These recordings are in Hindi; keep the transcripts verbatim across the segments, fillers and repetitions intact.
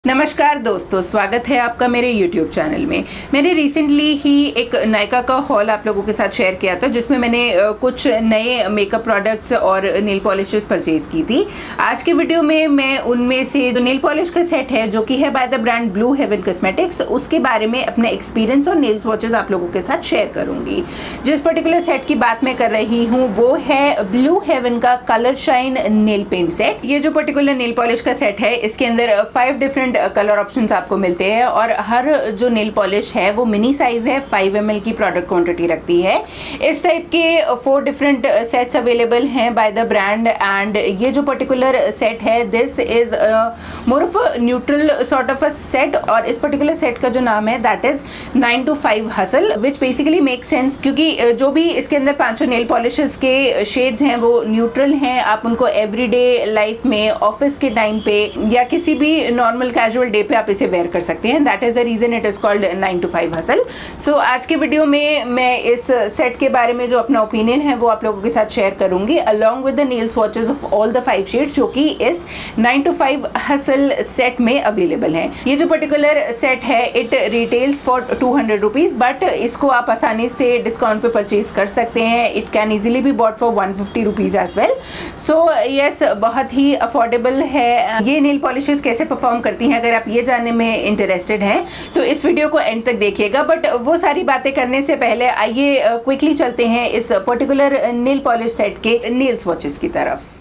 नमस्कार दोस्तों, स्वागत है आपका मेरे YouTube चैनल में। मैंने रिसेंटली ही एक नायका का हॉल आप लोगों के साथ शेयर किया था जिसमें मैंने कुछ नए मेकअप प्रोडक्ट्स और नेल पॉलिशेस परचेज की थी। आज के वीडियो में मैं उनमें से जो नेल पॉलिश का सेट है जो कि है by the brand Blue Heaven cosmetics, उसके बारे में अपना एक्सपीरियंस और नेल स्वॉचेस आप लोगों के साथ शेयर करूंगी। जिस पर्टिकुलर सेट की बात मैं कर रही हूँ वो है ब्लू हेवन का colour shine nail paint set. ये जो पर्टिकुलर नेल पॉलिश का सेट है इसके अंदर फाइव डिफरेंट कलर ऑप्शंस आपको मिलते हैं और हर जो नेल पॉलिश है वो मिनी साइज है, फाइव एम एल की प्रोडक्ट क्वांटिटी रखती है। इस टाइप के फोर डिफरेंट सेट्स अवेलेबल हैं बाय द ब्रांड एंड ये जो पर्टिकुलर सेट है this is more of a neutral sort of a set और इस पर्टिकुलर सेट का जो नाम है that is nine to five hustle, which basically make sense क्योंकि जो भी इसके अंदर पांचों नेल पॉलिशेस के शेड्स हैं वो न्यूट्रल हैं। आप उनको एवरीडे लाइफ में, ऑफिस के टाइम पे या किसी भी नॉर्मल कैजुअल डे पे आप इसे वेयर कर सकते हैं। That is the reason it is called nine to five hustle. So आज के वीडियो में मैं इस सेट के बारे में जो अपना ओपिनियन है वो आप लोगों के साथ शेयर करूंगी along with the nail swatches of all the five shades जो कि इस nine to five hustle set में अवेलेबल हैं। ये जो पर्टिकुलर सेट है it retails for two hundred rupees but इसको आप आसानी से डिस्काउंट पे परचेज कर सकते हैं। It can easily be bought for one fifty rupees as well. So yes, बहुत ही अफोर्डेबल है। ये नेल पॉलिशेस कैसे परफॉर्म करती हैं अगर आप ये जानने में इंटरेस्टेड हैं तो इस वीडियो को एंड तक देखिएगा। बट वो सारी बातें करने से पहले आइए क्विकली चलते हैं इस पर्टिकुलर नेल पॉलिश सेट के नेल स्वॉचेस की तरफ।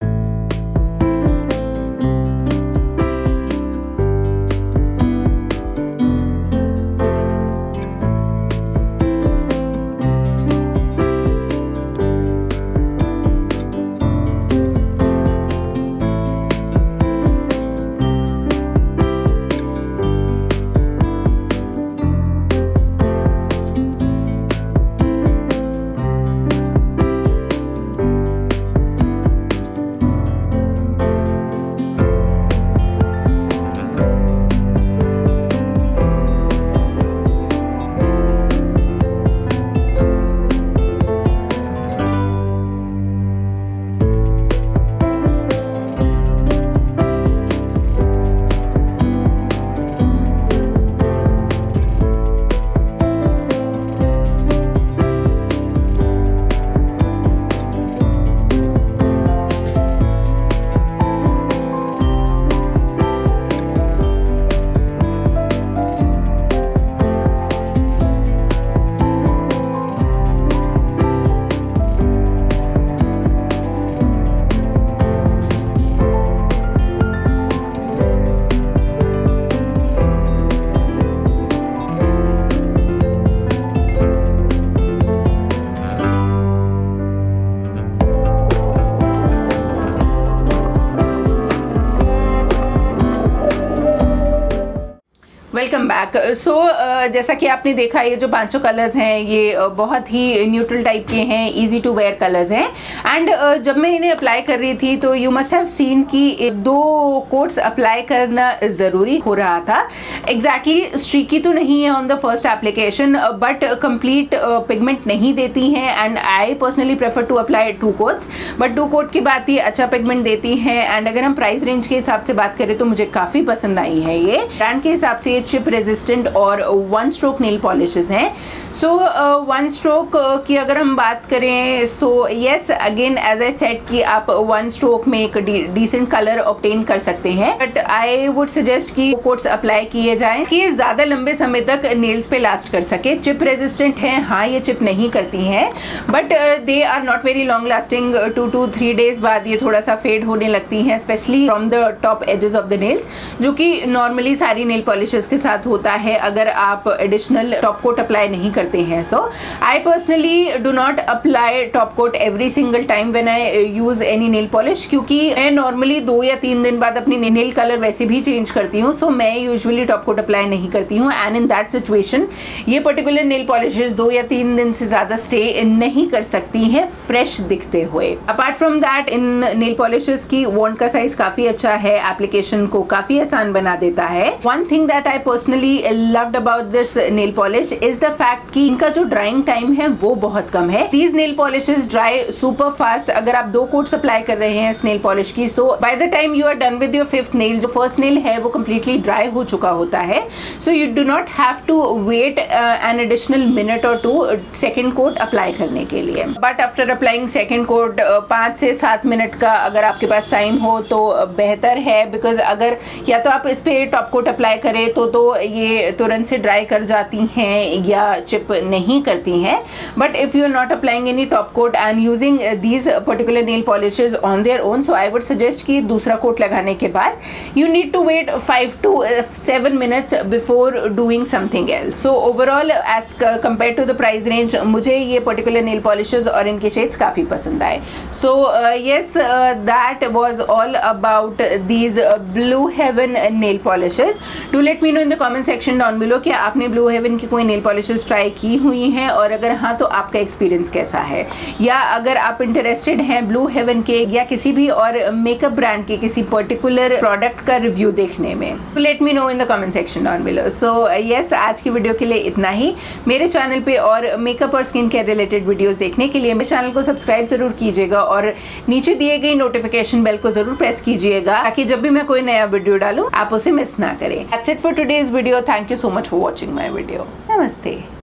Welcome back. सो जैसा कि आपने देखा ये जो पांचों कलर्स हैं ये uh, बहुत ही न्यूट्रल टाइप के हैं, इजी टू वेयर कलर्स हैं एंड uh, जब मैं इन्हें अप्लाई कर रही थी तो यू मस्ट हैव सीन कि दो कोट्स अप्लाई करना ज़रूरी हो रहा था। एग्जैक्टली exactly, स्ट्रीकी तो नहीं है on the first application but complete pigment नहीं देती हैं and I personally prefer to apply two coats, but two coat की बात ही अच्छा पिगमेंट देती हैं एंड अगर हम प्राइस रेंज के हिसाब से बात करें तो मुझे काफ़ी पसंद आई है। ये ब्रांड के हिसाब से चिप रेजिस्टेंट और वन स्ट्रोक नेल पॉलिशेस हैं। सो वन स्ट्रोक की अगर हम बात करें so yes again as I said कि आप वन स्ट्रोक में एक डिसेंट कलर ऑब्टेन कर सकते हैं बट आई वुड सजेस्ट कि कोट्स अप्लाई किए जाएं कि ये ज़्यादा लंबे समय तक नेल्स पे लास्ट कर सके। चिप रेजिस्टेंट हैं, हाँ ये चिप नहीं करती हैं but they are not very long lasting. Two to three days बाद ये थोड़ा सा फेड होने लगती हैं specially from the top edges of the nails, जो कि नॉर्मली सारी नेल पॉलिशेस के साथ होता है अगर आप एडिशनल टॉप कोट अप्लाई नहीं करते हैं। So I personally do not apply top coat every single time when I use any nail polish क्योंकि मैं नॉर्मली दो या तीन दिन बाद अपनी नेल कलर वैसे भी चेंज करती हूँ। सो मैं यूजुअली टॉप कोट अप्लाई नहीं करती हूँ एंड इन दैट सिचुएशन ये पर्टिकुलर नेल पॉलिशेस दो या तीन दिन से ज्यादा स्टे नहीं कर सकती हैं फ्रेश दिखते हुए। अपार्ट फ्रॉम दैट इन नेल पॉलिशेस की वॉन्ड का साइज काफी अच्छा है, एप्लीकेशन को काफी आसान बना देता है। One thing that I personally loved about this nail polish is the fact कि इनका जो ड्राइंग टाइम है वो बहुत कम है। These nail polishes dry super fast. अगर आप दो कोट्स अप्लाई कर रहे हैं इस नेल पॉलिश की, so by the time you are done with your fifth nail, जो फर्स्ट नेल है वो कम्प्लीटली ड्राई हो चुका होता है। So you do not have to wait an additional minute और टू सेकेंड कोट अप्लाई करने के लिए। But after applying second coat पाँच से सात मिनट का अगर आपके पास टाइम हो तो बेहतर है, बिकॉज अगर या तो आप इस पे टॉप कोट अप्लाई करें तो तो ये तुरंत से ड्राई कर जाती हैं या चिप नहीं करती हैं। But if you are not applying any top coat and using these particular nail polishes on their own, so I would suggest कि दूसरा कोट लगाने के बाद you need to wait five to seven minutes before doing something else. So overall as compared to the price range मुझे ये पर्टिकुलर नेल पॉलिशेज और इनके शेड्स काफ़ी पसंद आए। So yes, that was all about these blue heaven nail polishes. Do let me know in the comment section down below कि आपने ब्लू हेवन की कोई नेल पॉलिशेज ट्राई की हुई हैं, और अगर हाँ तो आपका एक्सपीरियंस कैसा है, या अगर आप इंटरेस्टेड हैं ब्लू हेवन के या किसी भी और मेकअप ब्रांड के किसी पर्टिकुलर प्रोडक्ट का रिव्यू देखने में, तो let me know in the comment section down below. So yes, आज की वीडियो के लिए इतना ही। मेरे चैनल पे और मेकअप और स्किन केयर रिलेटेड वीडियोस देखने के लिए मेरे चैनल को सब्सक्राइब जरूर कीजिएगा और नीचे दिए गई नोटिफिकेशन बेल को जरूर प्रेस कीजिएगा ताकि जब भी मैं कोई नया वीडियो डालूं आप उसे मिस ना करें। That's it for today's video. Thank you so much for watching my video. Namaste.